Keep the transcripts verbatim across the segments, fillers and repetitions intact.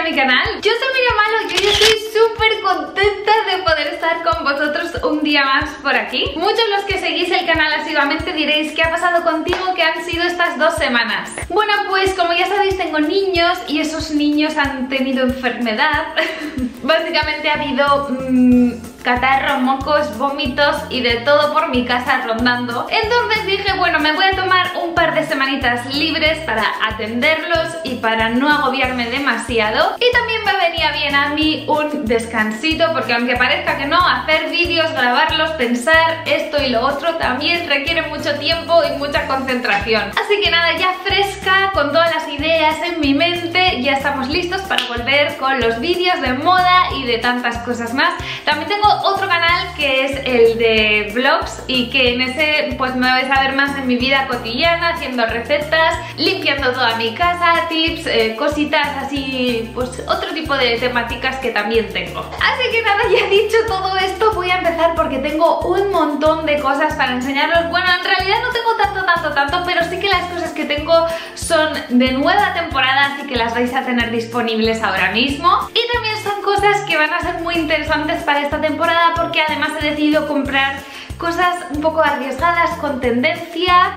mi canal. Yo soy Miriam Malo y hoy estoy súper contenta de poder estar con vosotros un día más por aquí. Muchos los que seguís el canal asiduamente diréis ¿qué ha pasado contigo? ¿Qué han sido estas dos semanas? Bueno, pues como ya sabéis tengo niños y esos niños han tenido enfermedad. Básicamente ha habido mmm, catarro, mocos, vómitos y de todo por mi casa rondando. Entonces dije, bueno, me voy a tomar un par de semanitas libres para atenderlos y para no agobiarme demasiado. Y también me venía bien a mí un descansito, porque aunque parezca que no, hacer vídeos, grabarlos, pensar esto y lo otro también requiere mucho tiempo y mucha concentración. Así que nada, ya fresca, con todas las ideas en mi mente, ya estamos listos para volver con los vídeos de moda y de tantas cosas más. También tengo otro canal que es el de vlogs y que en ese pues me vais a ver más en mi vida cotidiana, haciendo recetas, limpiando toda mi casa, tips, eh, cositas así, pues otro tipo de temáticas que también tengo. Así que nada, ya dicho todo esto, voy a empezar porque tengo un montón de cosas para enseñaros. Bueno, en realidad no tengo tanto, tanto, tanto, pero sí que las cosas que tengo son de nueva temporada, así que las vais a tener disponibles ahora mismo. Y también son cosas que van a ser muy interesantes para esta temporada, porque además he decidido comprar cosas un poco arriesgadas, con tendencia.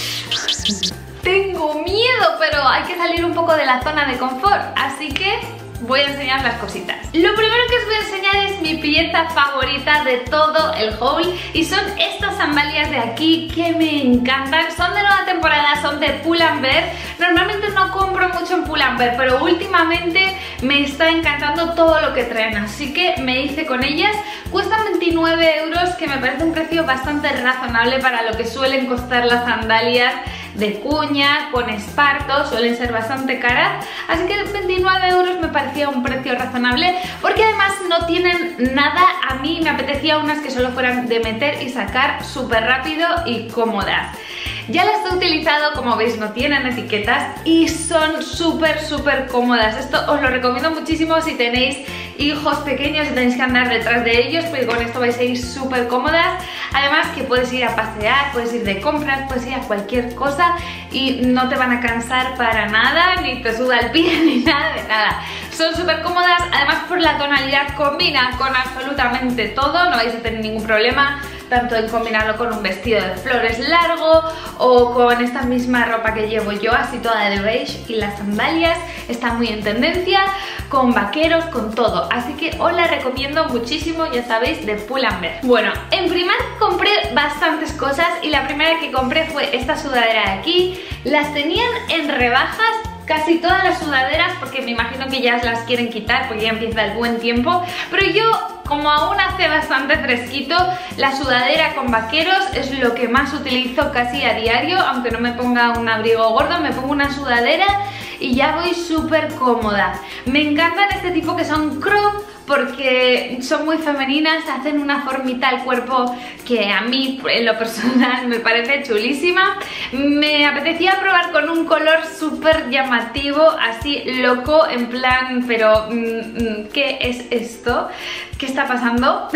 Tengo miedo, pero hay que salir un poco de la zona de confort, así que voy a enseñar las cositas. Lo primero que os voy a enseñar es mi pieza favorita de todo el haul y son estas sandalias de aquí que me encantan. Son de nueva temporada, son de Pull&Bear. Normalmente no compro mucho en Pull&Bear, pero últimamente me está encantando todo lo que traen, así que me hice con ellas. Cuestan veintinueve euros, que me parece un precio bastante razonable para lo que suelen costar las sandalias de cuña, con esparto, suelen ser bastante caras, así que veintinueve euros me parecía un precio razonable, porque además no tienen nada. A mí me apetecía unas que solo fueran de meter y sacar súper rápido y cómodas. Ya las he utilizado, como veis no tienen etiquetas y son súper súper cómodas. Esto os lo recomiendo muchísimo si tenéis hijos pequeños y tenéis que andar detrás de ellos, porque con esto vais a ir súper cómodas. Además que puedes ir a pasear, puedes ir de compras, puedes ir a cualquier cosa y no te van a cansar para nada, ni te suda el pie, ni nada de nada. Son súper cómodas, además por la tonalidad combinan con absolutamente todo, no vais a tener ningún problema, tanto en combinarlo con un vestido de flores largo o con esta misma ropa que llevo yo, así toda de beige, y las sandalias están muy en tendencia, con vaqueros, con todo, así que os la recomiendo muchísimo, ya sabéis, de Pull&Bear. Bueno, en Primark compré bastantes cosas y la primera que compré fue esta sudadera de aquí. Las tenían en rebajas casi todas las sudaderas, porque me imagino que ya las quieren quitar porque ya empieza el buen tiempo, pero yo, como aún hace bastante fresquito, la sudadera con vaqueros es lo que más utilizo casi a diario. Aunque no me ponga un abrigo gordo, me pongo una sudadera y ya voy súper cómoda. Me encantan este tipo que son crop, porque son muy femeninas, hacen una formita al cuerpo que a mí en lo personal me parece chulísima. Me apetecía probar con un color súper llamativo, así loco, en plan, pero ¿qué es esto? ¿Qué está pasando?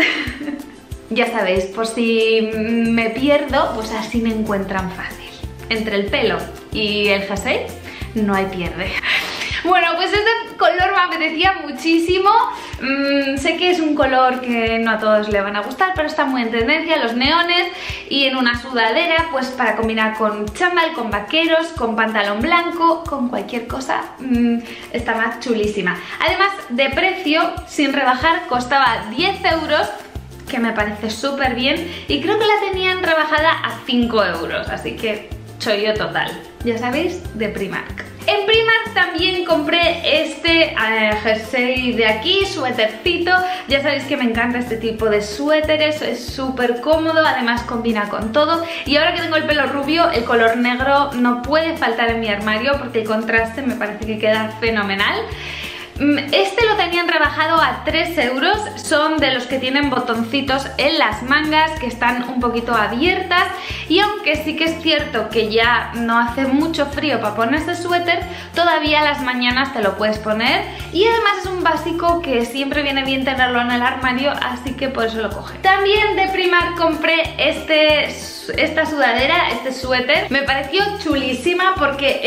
Ya sabéis, por si me pierdo, pues así me encuentran fácil. Entre el pelo y el jersey no hay pierde. Bueno, pues este color me apetecía muchísimo. Mm, sé que es un color que no a todos le van a gustar, pero está muy en tendencia, los neones, y en una sudadera, pues para combinar con chándal, con vaqueros, con pantalón blanco, con cualquier cosa, mm, está más chulísima. Además, de precio, sin rebajar, costaba diez euros, que me parece súper bien, y creo que la tenían rebajada a cinco euros, así que chollo total. Ya sabéis, de Primark. En Primark también compré este eh, jersey de aquí, suétercito. Ya sabéis que me encanta este tipo de suéteres, es súper cómodo, además combina con todo. Y ahora que tengo el pelo rubio, el color negro no puede faltar en mi armario, porque el contraste me parece que queda fenomenal. Este lo tenían rebajado a tres euros, son de los que tienen botoncitos en las mangas que están un poquito abiertas, y aunque sí que es cierto que ya no hace mucho frío para ponerse suéter, todavía a las mañanas te lo puedes poner, y además es un básico que siempre viene bien tenerlo en el armario, así que por eso lo coge. También de Primark compré este, esta sudadera, este suéter, me pareció chulísima porque es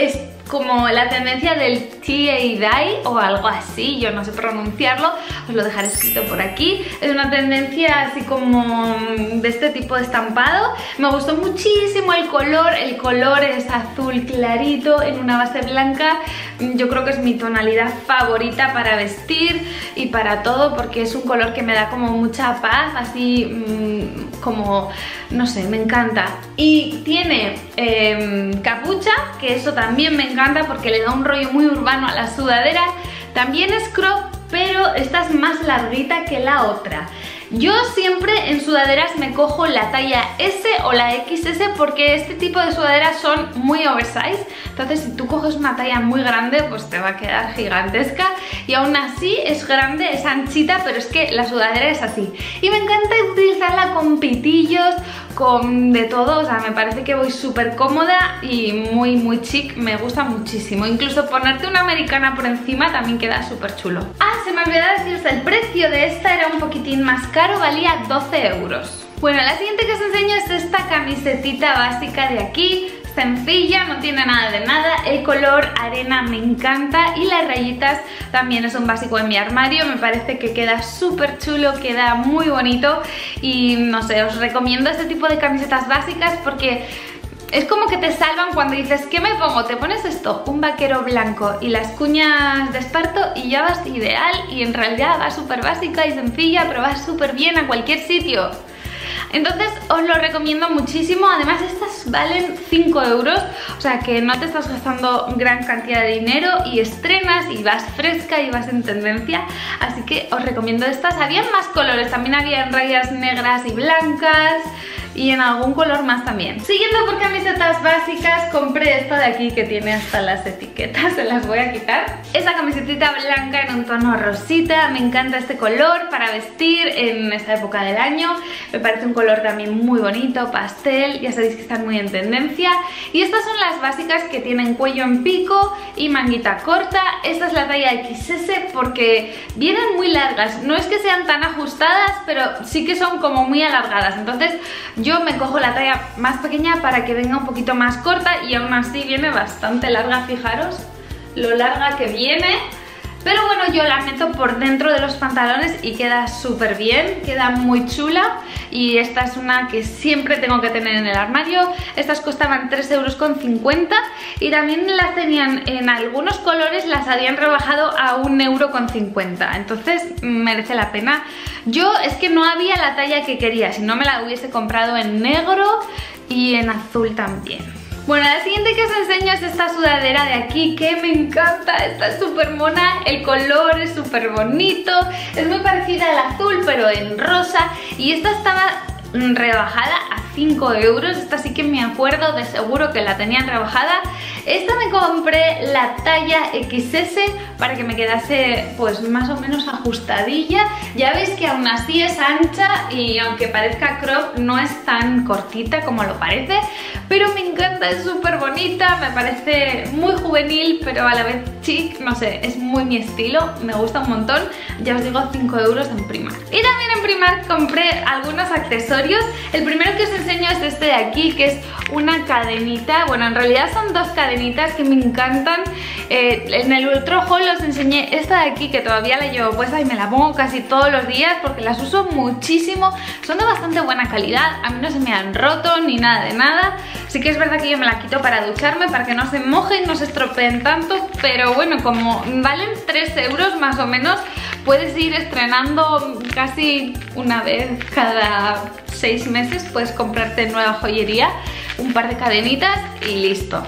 como la tendencia del tie-dye o algo así, yo no sé pronunciarlo, os lo dejaré escrito por aquí. Es una tendencia así como de este tipo de estampado. Me gustó muchísimo el color, el color es azul clarito en una base blanca. Yo creo que es mi tonalidad favorita para vestir y para todo, porque es un color que me da como mucha paz, así mmm, como, no sé, me encanta. Y tiene eh, capucha, que eso también me encanta porque le da un rollo muy urbano a las sudaderas. También es crop, pero esta es más larguita que la otra. Yo siempre en sudaderas me cojo la talla ese o la equis ese porque este tipo de sudaderas son muy oversize. Entonces si tú coges una talla muy grande pues te va a quedar gigantesca, y aún así es grande, es anchita, pero es que la sudadera es así. Y me encanta utilizarla con pitillos, con de todo, o sea, me parece que voy súper cómoda y muy muy chic, me gusta muchísimo. Incluso ponerte una americana por encima también queda súper chulo. Ah, se me olvidó deciros, el precio de esta era un poquitín más caro, valía doce euros. Bueno, la siguiente que os enseño es esta camisetita básica de aquí. Sencilla, no tiene nada de nada, el color arena me encanta y las rayitas también es un básico en mi armario, me parece que queda súper chulo, queda muy bonito y no sé, os recomiendo este tipo de camisetas básicas porque es como que te salvan cuando dices ¿qué me pongo? Te pones esto, un vaquero blanco y las cuñas de esparto y ya vas ideal, y en realidad va súper básica y sencilla, pero va súper bien a cualquier sitio. Entonces os lo recomiendo muchísimo. Además estas valen cinco euros, o sea que no te estás gastando gran cantidad de dinero y estrenas y vas fresca y vas en tendencia, así que os recomiendo estas. Habían más colores, también había rayas negras y blancas y en algún color más también. Siguiendo por camisetas básicas, compré esta de aquí que tiene hasta las etiquetas, se las voy a quitar. Esta camisetita blanca en un tono rosita, me encanta este color para vestir en esta época del año, me parece un color también muy bonito, pastel, ya sabéis que están muy en tendencia. Y estas son las básicas que tienen cuello en pico y manguita corta. Esta es la talla equis ese porque vienen muy largas, no es que sean tan ajustadas, pero sí que son como muy alargadas, entonces yo me cojo la talla más pequeña para que venga un poquito más corta y aún así viene bastante larga, fijaros lo larga que viene. Pero bueno, yo la meto por dentro de los pantalones y queda súper bien, queda muy chula. Y esta es una que siempre tengo que tener en el armario. Estas costaban tres euros con cincuenta y también las tenían en algunos colores, las habían rebajado a un euro con cincuenta. Entonces merece la pena. Yo es que no había la talla que quería, si no me la hubiese comprado en negro y en azul también. Bueno, la siguiente que os enseño es esta sudadera de aquí que me encanta, está súper mona, el color es súper bonito, es muy parecida al azul pero en rosa, y esta estaba rebajada a cinco euros, esta sí que me acuerdo de seguro que la tenían rebajada. Esta me compré la talla equis ese para que me quedase pues más o menos ajustadilla. Ya veis que aún así es ancha y aunque parezca crop no es tan cortita como lo parece, pero me encanta, es súper bonita, me parece muy juvenil pero a la vez chic, no sé, es muy mi estilo, me gusta un montón. Ya os digo, cinco euros en Primark. Y también en Primark compré algunos accesorios. El primero que os enseño es este de aquí, que es una cadenita, bueno, en realidad son dos cadenitas que me encantan. Eh, en el otro haul os enseñé esta de aquí que todavía la llevo puesta y me la pongo casi todos los días porque las uso muchísimo, son de bastante buena calidad, a mí no se me han roto ni nada de nada. Sí que es verdad que yo me la quito para ducharme, para que no se mojen, no se estropeen tanto, pero bueno, como valen tres euros más o menos, puedes ir estrenando casi una vez cada seis meses, puedes comprarte nueva joyería, un par de cadenitas y listo.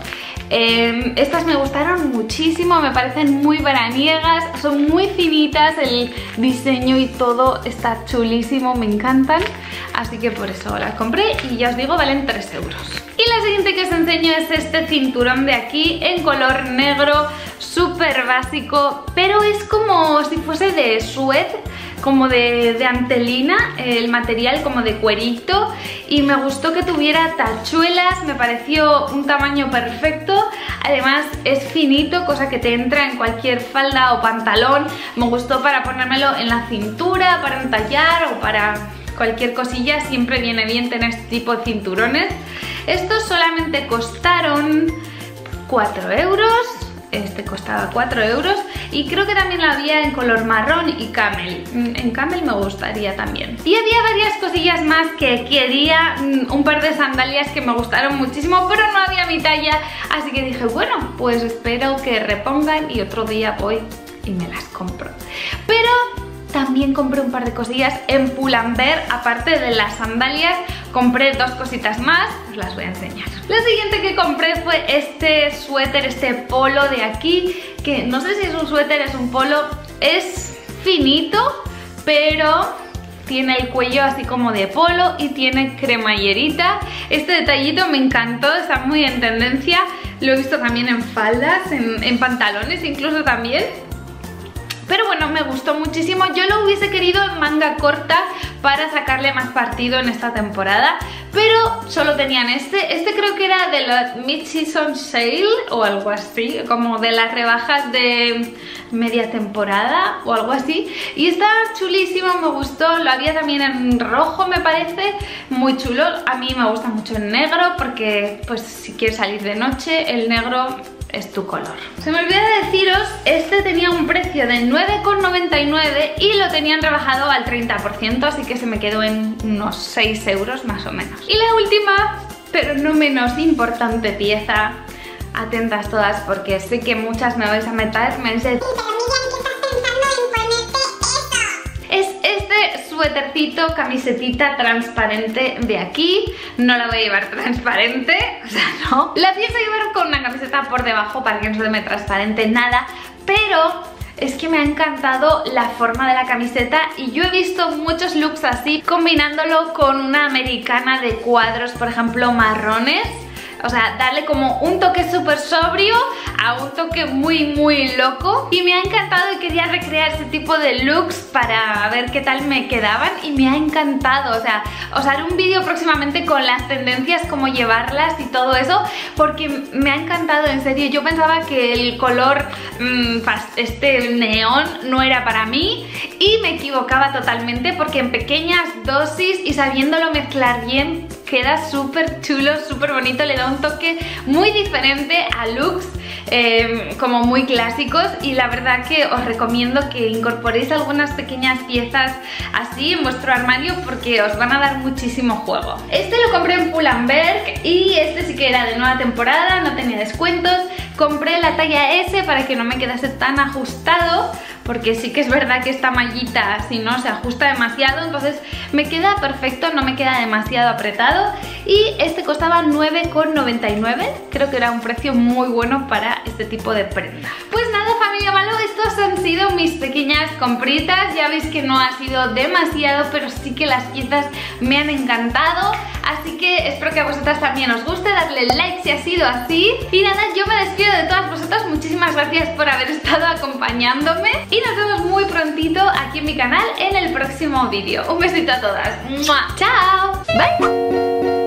Eh, estas me gustaron muchísimo, me parecen muy veraniegas, son muy finitas, el diseño y todo está chulísimo, me encantan, así que por eso las compré y ya os digo, valen tres euros. Y la siguiente que os enseño es este cinturón de aquí en color negro, súper básico, pero es como si fuese de suéter, como de, de antelina, el material como de cuerito, y me gustó que tuviera tachuelas, me pareció un tamaño perfecto, además es finito, cosa que te entra en cualquier falda o pantalón, me gustó para ponérmelo en la cintura, para entallar o para cualquier cosilla, siempre viene bien tener este tipo de cinturones. Estos solamente costaron cuatro euros. Este costaba cuatro euros y creo que también lo había en color marrón y camel. En camel me gustaría también. Y había varias cosillas más que quería, un par de sandalias que me gustaron muchísimo, pero no había mi talla, así que dije, bueno, pues espero que repongan y otro día voy y me las compro. Pero también compré un par de cosillas en Pull&Bear, aparte de las sandalias, compré dos cositas más, os las voy a enseñar. Lo siguiente que compré fue este suéter, este polo de aquí, que no sé si es un suéter, es un polo, es finito, pero tiene el cuello así como de polo y tiene cremallerita. Este detallito me encantó, está muy en tendencia, lo he visto también en faldas, en, en pantalones incluso también. Pero bueno, me gustó muchísimo. Yo lo hubiese querido en manga corta para sacarle más partido en esta temporada, pero solo tenían este. Este creo que era de la Mid-Season Sale o algo así, como de las rebajas de media temporada o algo así. Y está chulísimo, me gustó. Lo había también en rojo, me parece, muy chulo. A mí me gusta mucho en negro porque pues si quieres salir de noche, el negro es tu color. Se me olvidó deciros, este tenía un precio de nueve con noventa y nueve y lo tenían rebajado al treinta por ciento, así que se me quedó en unos seis euros más o menos. Y la última, pero no menos importante pieza, atentas todas porque sé que muchas me vais a meter, me vais a... Es este suétercito, camisetita transparente de aquí. No la voy a llevar transparente, o sea, no. La pienso llevar con una camiseta por debajo para que no se me transparente nada, pero es que me ha encantado la forma de la camiseta y yo he visto muchos looks así, combinándolo con una americana de cuadros, por ejemplo, marrones. O sea, darle como un toque súper sobrio a un toque muy muy loco. Y me ha encantado y quería recrear ese tipo de looks para ver qué tal me quedaban. Y me ha encantado, o sea, os haré un vídeo próximamente con las tendencias, cómo llevarlas y todo eso, porque me ha encantado, en serio. Yo pensaba que el color mmm, este neón no era para mí y me equivocaba totalmente, porque en pequeñas dosis y sabiéndolo mezclar bien queda súper chulo, súper bonito, le da un toque muy diferente a looks eh, como muy clásicos, y la verdad que os recomiendo que incorporéis algunas pequeñas piezas así en vuestro armario porque os van a dar muchísimo juego. Este lo compré en Pull&Bear y este sí que era de nueva temporada, no tenía descuentos. Compré la talla ese para que no me quedase tan ajustado, porque sí que es verdad que esta mallita si no se ajusta demasiado, entonces me queda perfecto, no me queda demasiado apretado. Y este costaba nueve con noventa y nueve, creo que era un precio muy bueno para este tipo de prenda. Pues nada, familia Malo, estos han sido mis pequeñas compritas. Ya veis que no ha sido demasiado, pero sí que las piezas me han encantado, así que espero que a vosotras también os guste, darle like si ha sido así. Y nada, yo me despido de todas vosotras, muchísimas gracias por haber estado acompañándome y nos vemos muy prontito aquí en mi canal en el próximo vídeo. Un besito a todas. ¡Mua! ¡Chao! ¡Bye!